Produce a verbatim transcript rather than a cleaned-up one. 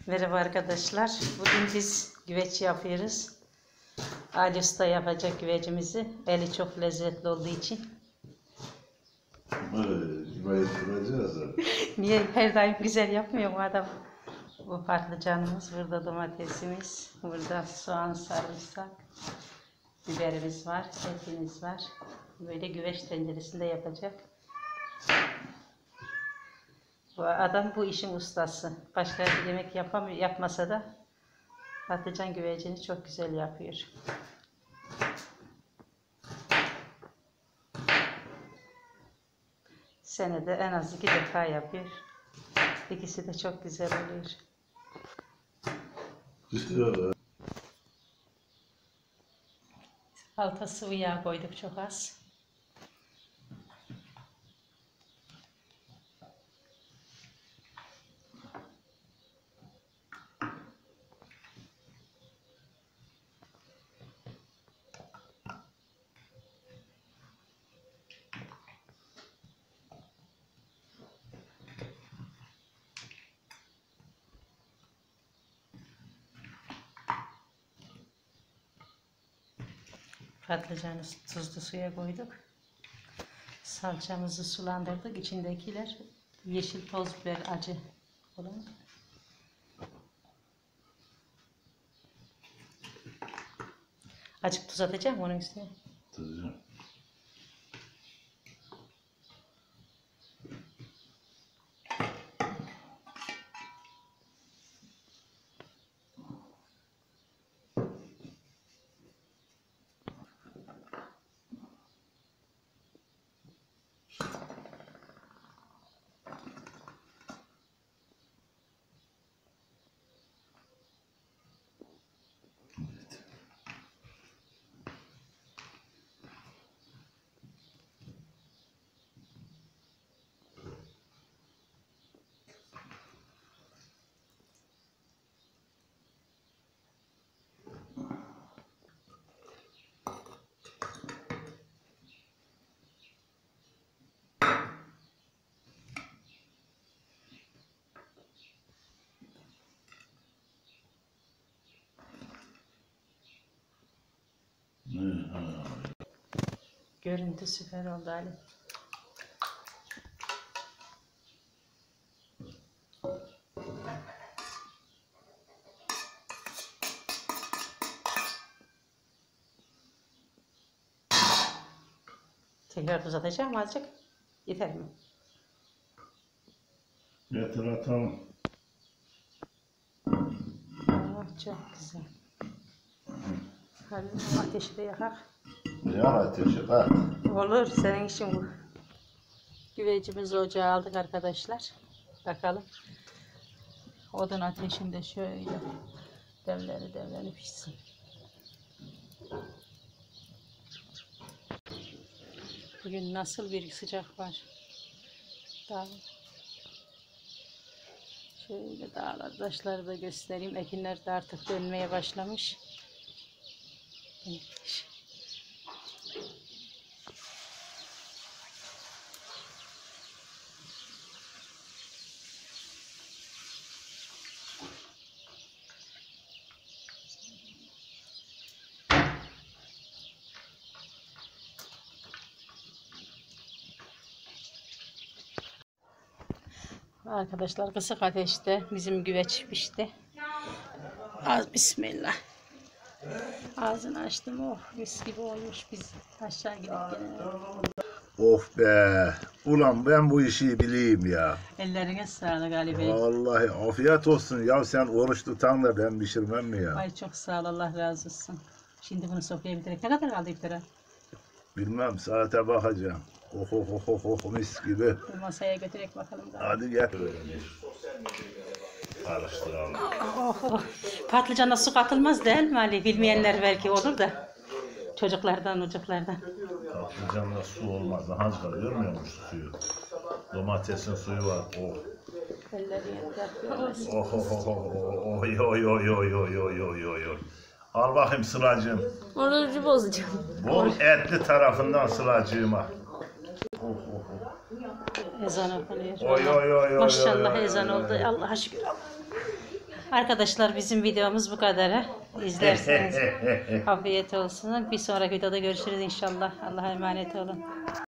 Merhaba arkadaşlar. Bugün biz güveç yapıyoruz. Ali Usta yapacak güvecimizi. Eli çok lezzetli olduğu için. Güveç kuracağız. Niye her daim güzel yapmıyor mu adam? Bu patlıcanımız, burada domatesimiz, burada soğan, sarımsak, biberimiz var, etimiz var. Böyle güveç tenceresinde yapacak. Bu adam bu işin ustası. Başka bir yemek yapamıyor, yapmasa da patlıcan güvecini çok güzel yapıyor. Senede en az iki defa yapıyor. İkisi de çok güzel oluyor. Güzel. Alta sıvı yağ koyduk çok az. Patlıcanı tuzlu suya koyduk. Salçamızı sulandırdık. İçindekiler yeşil toz biber, acı olan. Azıcık tuz atacağım onun üstüne. Atacağım. Görüntü süper oldu Ali. Tekrar tuz atacağım azıcık. Yeter mi? Yeter atalım. Oh, çok güzel. Hadi ateşi de yakak. Ya ateşi at. Olur, senin işin bu. Güvecimizi ocağa aldık arkadaşlar. Bakalım. Odun ateşinde şöyle devleri devleri pişsin. Bugün nasıl bir sıcak var. Dağ. Şöyle dağlar, taşları da göstereyim. Ekinler de artık dönmeye başlamış. Arkadaşlar kısık ateşte bizim güveç pişti. Az bismillah. Ağzını açtım, oh mis gibi olmuş. Biz aşağı gidip gene. Of be. Ulan ben bu işi bileyim ya. Ellerine sağlık Ali Bey. Vallahi afiyet olsun. Ya sen oruç tutan da ben pişirmem mi ya? Ay çok sağ ol, Allah razı olsun. Şimdi bunu sofraya bitirek. Ne kadar kaldı iftara? Bilmem, saate bakacağım. Oh oh oh oh oh mis gibi. Bu masaya götürek bakalım. Da. Hadi gel. Karıştıralım. Oh, oh. Patlıcana su katılmaz değil mi Ali? Bilmeyenler belki olur da. Çocuklardan, çocuklardan. Patlıcanla su olmaz. Az kalır, görmüyor musun suyu? Domatesin suyu var. Oh. Elleri yapıyoruz. Oh oh oh oh oh oy oy oy oy oy oy oy oy oy. Al bakayım Sıla'cığım. Orucu bozacağım. Bol etli tarafından Sıla'cığıma. Oh oh oh. Ezan okunuyor. Oy oy oy oy. Maşallah oy, oy, ezan oy, oldu. oy. Allah'a şükür. Arkadaşlar bizim videomuz bu kadar. İzlerseniz afiyet olsun. Bir sonraki videoda görüşürüz inşallah. Allah'a emanet olun.